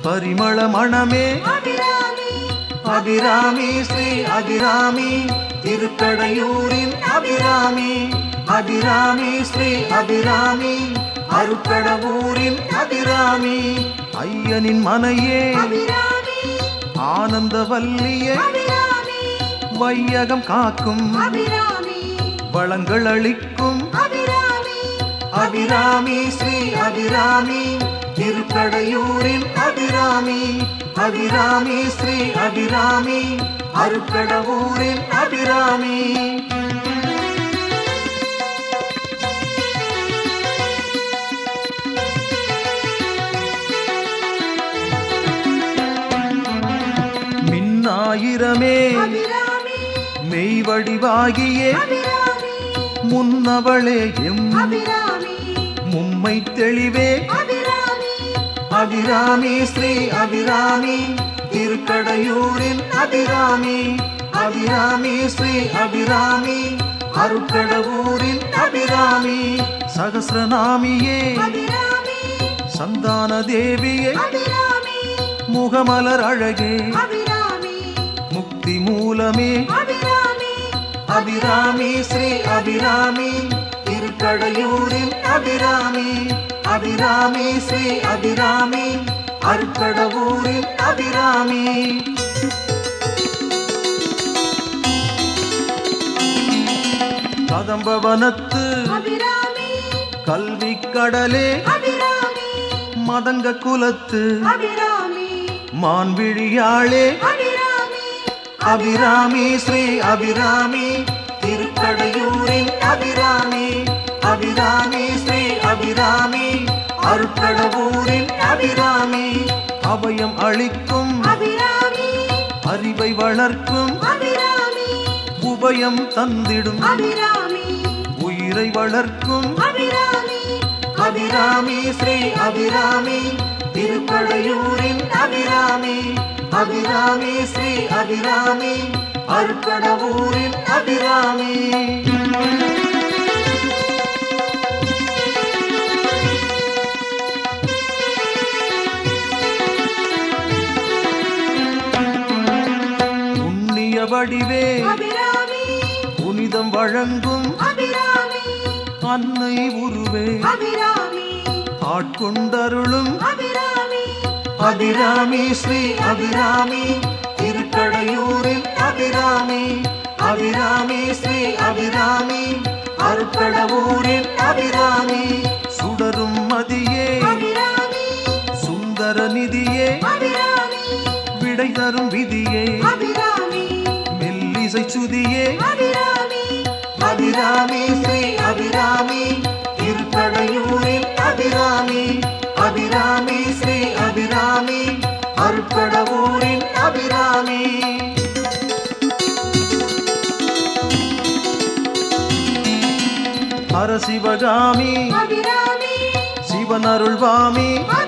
परिमळ मणमे अभिरामी श्री अभिरामी तिरुकड़यूरिन अभिरामी अभिरामी श्री अभिरामी अरुकडवूरिन अभिरामी अय्यनिन मனையே आनंदवल्लिये வையகம் காக்கும் வளங்கள் அளிக்கும் अभिरामी श्री अभिरामी तिरुकड़यूरिन अभिरामी अभिरामी श्री अभिरामी अरुकडवूरिन अभिरामी மின்னாயிரமே மெய்வடிவாகியே முன்னவளே எம் மும்மை தெளிவே अभिरामी श्री अभिरामी तिरुकड़यूरिन अभिरामी अभिरामी श्री अभिरामी अरुकडवूरिन अभिरामी सहस्रनामिये संतान देविये मुगमलर अழகே मुक्ति मूलमे अभिरामी श्री अभिरामी तिरुकड़यूरिन अभिरामी अभिरामी श्री अभिरामी अरुकडवूरिन अभिरामी कदंबवनत्तु कल्वी कडले मदंग कुलत्तु मान्विळियाळे अभिरामी श्री अभिरामी तिरुकड़यूरिन अभिरामी अभिरामी श्री अभिरामी अरुकडवूरिन अभिरामी अभयम अளிக்கும் அறிவை வளர்க்கும் உபயம் தந்திடும் உயிரை வளர்க்கும் अभिरामी श्री अभिरामी तिरुकड़यूरिन अभिरामी अभिरामी श्री अभिरामी अरुकडवूरिन अभिरामी पुण्य वडिवे पुनिदम वழங்கும் अन्नै उरुवे आट्कोंडरुளும் अभिरामी श्री अभिरामी तिरुकड़यूरिन अभिरामी अभिरामी श्री अभिरामी अरुकडवूरिन अभिरामी सुडरुम मदिये सुंदर निधिये विडை தரும் விதியே மெல்லிசை சுதியே अभिरामी श्री अभिरामी तिरुकड़यूरिन अभिरामी अभिरामी श्री अभिरामी अरुकडवूरिन अभिरामी हर शिवगामी शिवन अरुள்வாமி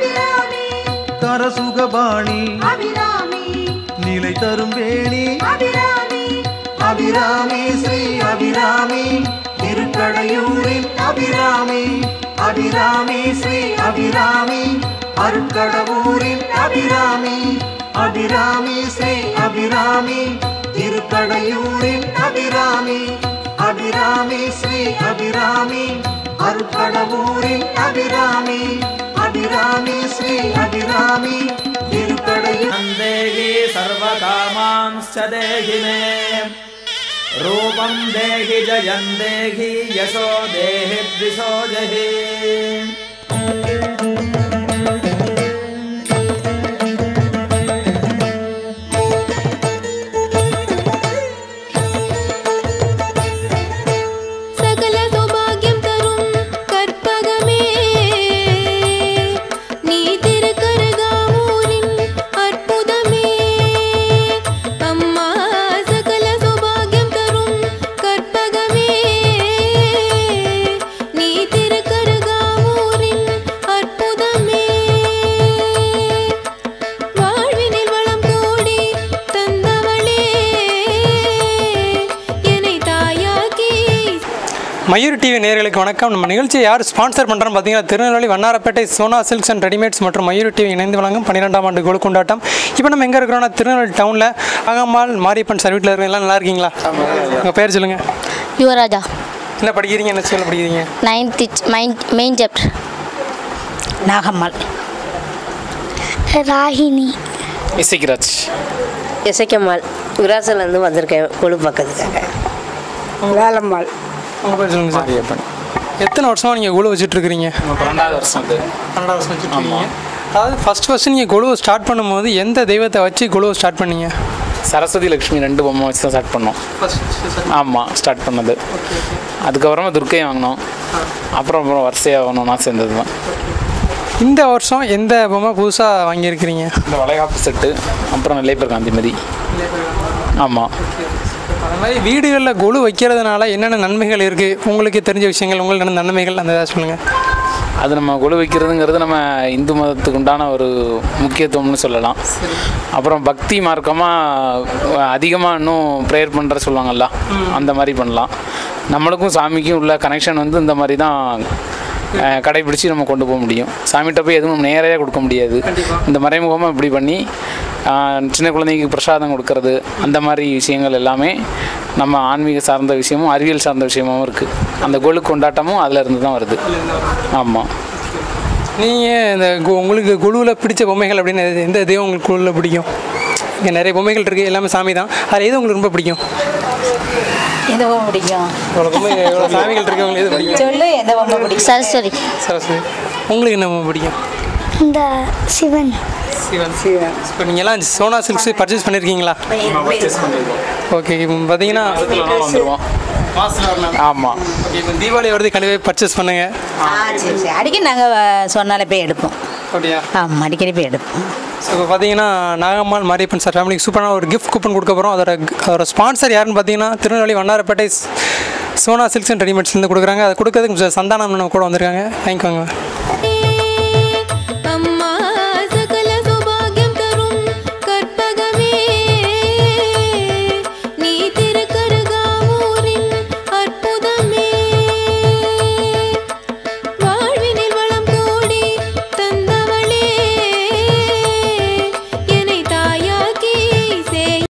करसुगबाणी नीலை तरुम वेणी अभिरामी श्री अभिरामी तिरुकड़यूरिन अभिरामी अभिरामी श्री अभिरामी अरुकडवूरिन अभिरामी अभिरामी श्री अभिरामी तिरुकड़यूरिन अभिरामी अभिरामी श्री अभिरामी अरुकडवूरिन अभिरामी अभिरामी श्री अभिरामी तिरुकड़यूरिन देहि सर्वकामांश्च देहि मे रूपं देहि जयं देहि यशो देहि द्विषो जहि நீ திருக்கருகாவூர் மயூர் டிவி நேயர்களுக்கு வணக்கம். நம்ம நிகழ்ச்சியை யார் ஸ்பான்சர் பண்ணுறோன்னு பார்த்தீங்கன்னா Tirunelveli Vannarapettai Sona silks and readymades மற்றும் மயூர் டிவி இணைந்து வழங்கும் 12ஆம் ஆண்டு கோல் கொண்டாட்டம். இப்போ நம்ம எங்கே இருக்கிறோம்னா திருநெல்வேலி டவுனில் அகம்மாள் மாரியப்பன் சார் வீட்டில் இருக்கிற எல்லாம் நல்லா இருக்கீங்களா? உங்கள் பேர் சொல்லுங்கள். யுவராஜா. என்ன படிக்கிறீங்க? என்ன ஸ்கூலில் படிக்கிறீங்க? 9th main chapter. Nagammal. Ragini. Isaikiraj. Isaikammal. விராசலேருந்து வந்திருக்கேன் கொழு பக்கத்துக்காக. வேலம்மாள். உங்கள் பேர் சொல்லுங்கள் சார். மாரியப்பன். எத்தனை வருஷமாக நீங்கள் குழு வச்சுட்ருக்கிறீங்க? 12வது வருஷம். 12 வருஷம் வச்சுட்ருக்கீங்க. அதாவது ஃபஸ்ட்டு நீங்கள் குழுவை ஸ்டார்ட் பண்ணும்போது எந்த தெய்வத்தை வச்சு குழுவை ஸ்டார்ட் பண்ணீங்க? சரஸ்வதி லக்ஷ்மி 2 பொம்மை வச்சு தான் ஸ்டார்ட் பண்ணோம். ஆமாம், ஸ்டார்ட் பண்ணது. அதுக்கப்புறமா துர்க்கை வாங்கினோம். அப்புறம் வரிசையாக வாங்கணும்னா சேர்ந்தது தான். இந்த வருஷம் எந்த பொம்மை புதுசாக வாங்கியிருக்கிறீங்க? இந்த வளைகாப்பு செட்டு, அப்புறம் நெல்லைப்பர் காந்திமதி. ஆமாம். அது மாதிரி வீடுகளில் கொலு வைக்கிறதுனால என்னென்ன நன்மைகள் இருக்குது? உங்களுக்கு தெரிஞ்ச விஷயங்கள், உங்களுக்கு என்ன நன்மைகள் அந்த ஏதாவது சொல்லுங்கள். அது நம்ம கொலு வைக்கிறதுங்கிறது நம்ம இந்து மதத்துக்கு உண்டான ஒரு முக்கியத்துவம்னு சொல்லலாம். அப்புறம் பக்தி மார்க்கமாக அதிகமாக இன்னும் ப்ரேயர் பண்ணுற சொல்லுவாங்கல்ல, அந்த மாதிரி பண்ணலாம். நம்மளுக்கும் சாமிக்கும் உள்ள கனெக்ஷன் வந்து இந்த மாதிரி தான் கடைபிடிச்சி நம்ம கொண்டு போக முடியும். சாமிகிட்ட போய் எதுவும் நம்ம நேரடியாக கொடுக்க முடியாது. இந்த மறைமுகமாக இப்படி பண்ணி சின்ன குழந்தைங்களுக்கு பிரசாதம் கொடுக்கறது, அந்த மாதிரி விஷயங்கள் எல்லாமே நம்ம ஆன்மீக சார்ந்த விஷயமும் அறிவியல் சார்ந்த விஷயமும் இருக்குது. அந்த கொலு கொண்டாட்டமும் அதில் இருந்து தான் வருது. ஆமாம். நீங்கள் இந்த உங்களுக்கு குழுவில் பிடிச்ச பொம்மைகள் அப்படின்னு எந்த தெய்வம் உங்களுக்கு குழுவில் பிடிக்கும்? இங்கே நிறைய பொம்மைகள் இருக்குது, எல்லாமே சாமி தான். அதில் எது உங்களுக்கு ரொம்ப பிடிக்கும்? எந்த பொம்மை பிடிக்கும்? இவ்வளோ பொம்மை, எவ்வளோ சாமிகள் இருக்குது, உங்களுக்கு எது பிடிக்கும்? சொல்லு. எந்த பொம்மை பிடிக்கும்? சரஸ்வதி. சரஸ்வதி. உங்களுக்கு என்ன பொம்மை பிடிக்கும்? இந்த சிவன். இப்போ நீங்கள்லாம் சோனா சில்க்ஸ் பர்ச்சேஸ் பண்ணியிருக்கீங்களா? ஓகே. இப்போ பார்த்தீங்கன்னா வந்துடுவோம். ஆமாம். ஓகே. இப்போ தீபாவளி வருது, கண்டிப்பாக பர்ச்சேஸ் பண்ணுங்கள். சரி. அடிக்கடி நாங்கள் சொன்னாலே போய் எடுப்போம். அப்படியா? ஆமாம், அடிக்கடி போய் எடுப்போம். ஸோ இப்போ பார்த்தீங்கன்னா நாகம்மாள் மாரியப்பன் சார் ஃபேமிலிக்கு சூப்பரான ஒரு கிஃப்ட் கூப்பன் கொடுக்க போகிறோம். அதோட ஸ்பான்சர் யாருன்னு பார்த்தீங்கன்னா திருநெல்வேலி வண்ணாரப்பேட்டை சோனா சில்க்ஸ் அண்ட் ரெடிமேட்ஸ்லேருந்து கொடுக்குறாங்க. அதை கொடுக்கறதுக்கு சந்தானம் கூட வந்திருக்காங்க. தேங்க்யூங்க.